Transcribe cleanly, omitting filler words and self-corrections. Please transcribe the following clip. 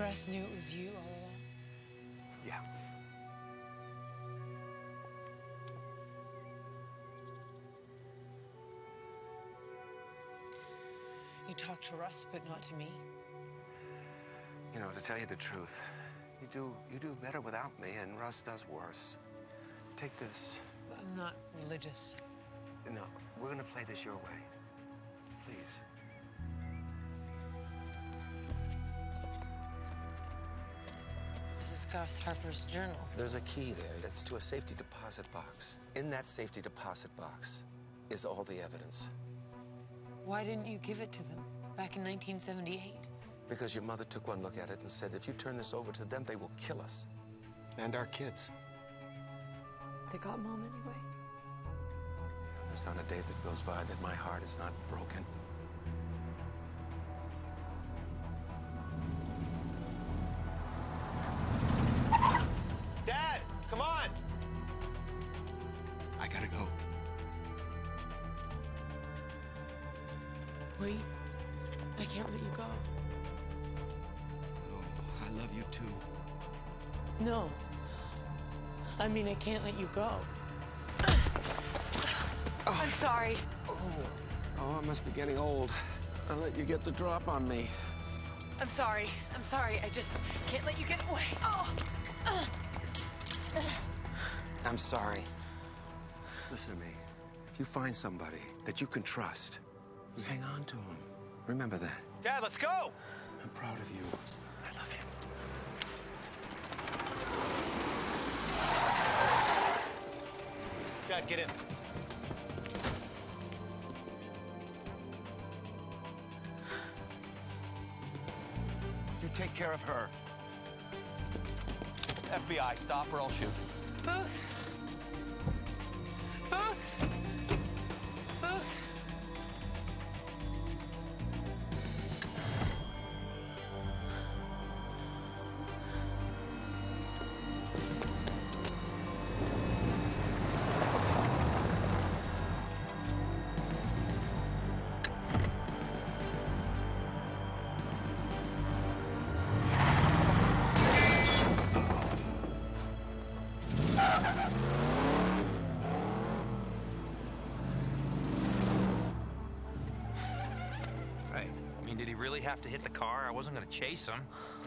Russ knew it was you all along? Yeah. You talked to Russ, but not to me? You know, to tell you the truth, you do better without me, and Russ does worse. Take this. I'm not religious. No, we're gonna play this your way. Please. This is Gus Harper's journal. There's a key there that's to a safety deposit box. In that safety deposit box is all the evidence. Why didn't you give it to them back in 1978? Because your mother took one look at it and said, if you turn this over to them, they will kill us. And our kids. They got Mom anyway. There's not a day that goes by that my heart is not broken. Dad, come on! I gotta go. Wait, I can't let you go. Oh, I love you too. No. I mean, I can't let you go. Oh. I'm sorry. Oh, I must be getting old. I'll let you get the drop on me. I'm sorry. I'm sorry. I just can't let you get away. Oh. I'm sorry. Listen to me. If you find somebody that you can trust, you hang on to them. Remember that. Dad, let's go! I'm proud of you. I love you. Dad, get in. You take care of her. FBI, stop or I'll shoot. Booth. Booth. Booth. Did he really have to hit the car? I wasn't gonna chase him.